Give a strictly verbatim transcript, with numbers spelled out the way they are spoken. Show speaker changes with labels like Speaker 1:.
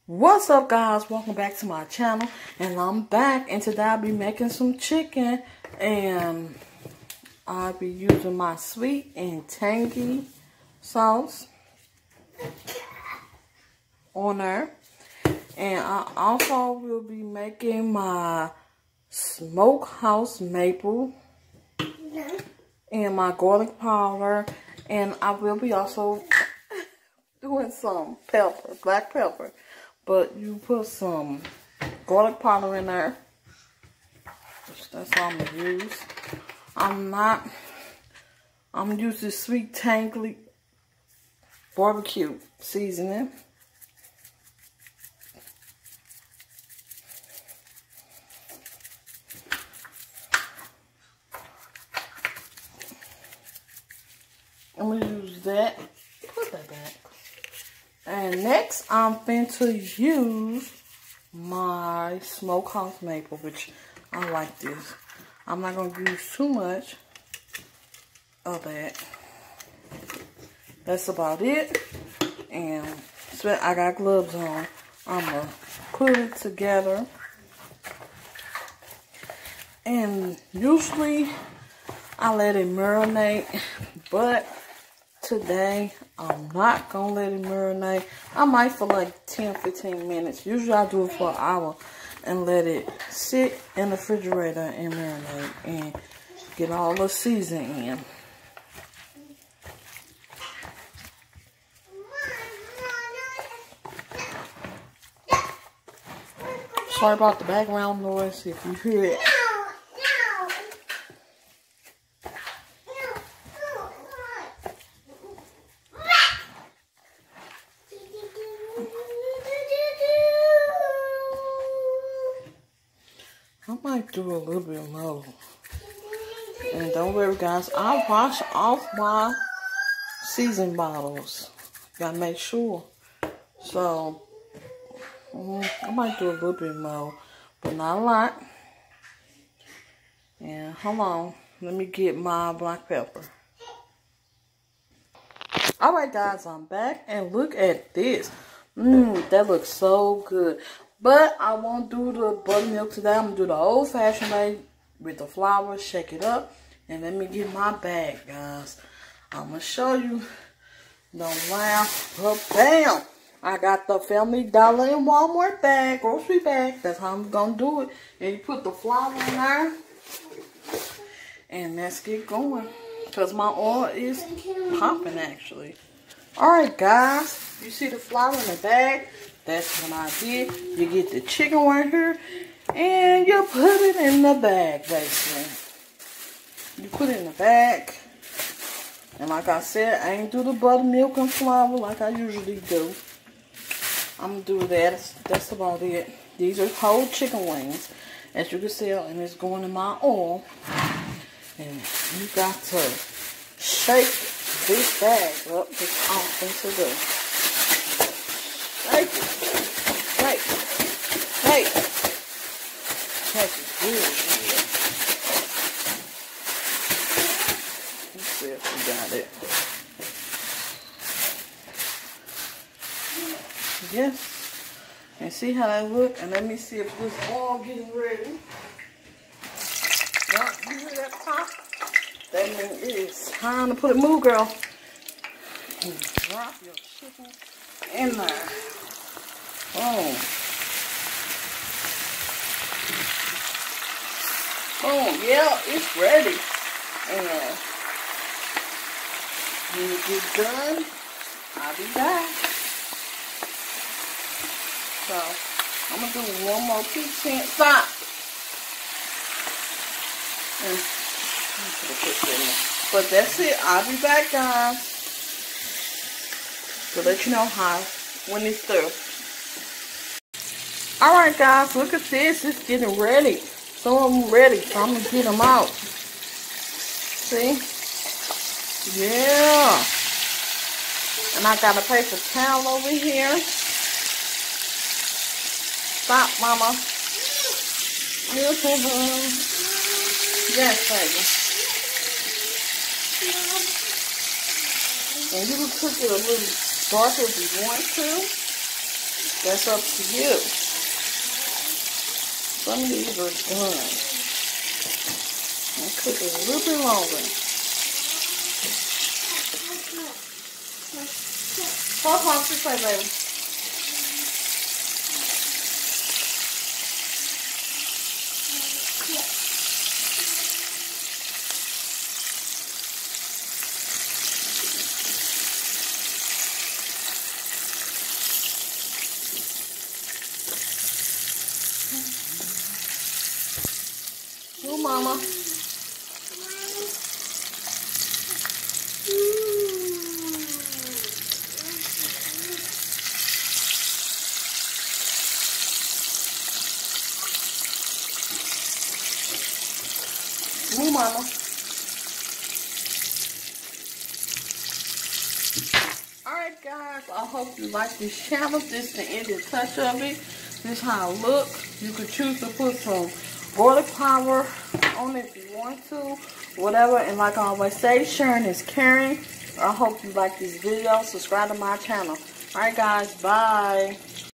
Speaker 1: What's up, guys? Welcome back to my channel, and I'm back, and today I'll be making some chicken, and I'll be using my sweet and tangy sauce on there, and I also will be making my smokehouse maple and my garlic powder, and I will be also doing some pepper, black pepper. But you put some garlic powder in there. That's all I'm going to use. I'm not, I'm going to use this sweet, tangy barbecue seasoning. I'm going to use that. Put that back. And next, I'm going to use my smokehouse maple, which I like this. I'm not going to use too much of that. That's about it. And I got gloves on. I'm going to put it together. And usually, I let it marinate, but today, I'm not going to let it marinate. I might for like ten fifteen minutes. Usually I do it for an hour and let it sit in the refrigerator and marinate and get all the seasoning in. Sorry about the background noise if you hear it. I might do a little bit more. And don't worry, guys, I wash off my seasoning bottles. Gotta make sure. So, mm, I might do a little bit more, but not a lot. And hold on, let me get my black pepper. Alright, guys, I'm back, and look at this. Mmm, that looks so good. But I won't do the buttermilk today. I'm going to do the old-fashioned way with the flour. Shake it up. And let me get my bag, guys. I'm going to show you. Don't laugh. But bam! I got the Family Dollar and Walmart bag. Grocery bag. That's how I'm going to do it. And you put the flour in there. And let's get going. Because my oil is popping, actually. Alright, guys. You see the flour in the bag? That's what I did. You get the chicken right here, and you put it in the bag, basically. You put it in the bag, and like I said, I ain't do the buttermilk and flour like I usually do. I'm gonna do that. That's, that's about it. These are whole chicken wings, as you can see, and it's going in my oil. And you got to shake this bag up just often to do. Shake it. Shake. Shake. Shake it good. Let's see if we got it. Yes. And see how that look? And let me see if this all getting ready. Yep, you hear that pop? That means it is time to put it, move, girl. And drop your chicken in there. Boom. Boom. Yeah, it's ready. And when you get done, I'll be back. So, I'm going to do one more piece in. Stop. And put in there. But that's it. I'll be back, guys. To let you know how when it's through. Alright, guys, look at this. It's getting ready. Some of them ready, so I'm going to get them out. See? Yeah. And I got a paper towel over here. Stop, mama. Yes, baby. And you can cook it a little darker if you want to. That's up to you. Some of these are done. I'll cook it a little bit longer. Hold on, just play, baby. Oh, mama. Oh, mama. Alright, guys. I hope you like this channel. This is the ending touch of it. This is how it looks. You could choose to put some garlic powder on it if you want to, whatever. And like I always say, sharing is caring. I hope you like this video. Subscribe to my channel. Alright, guys. Bye.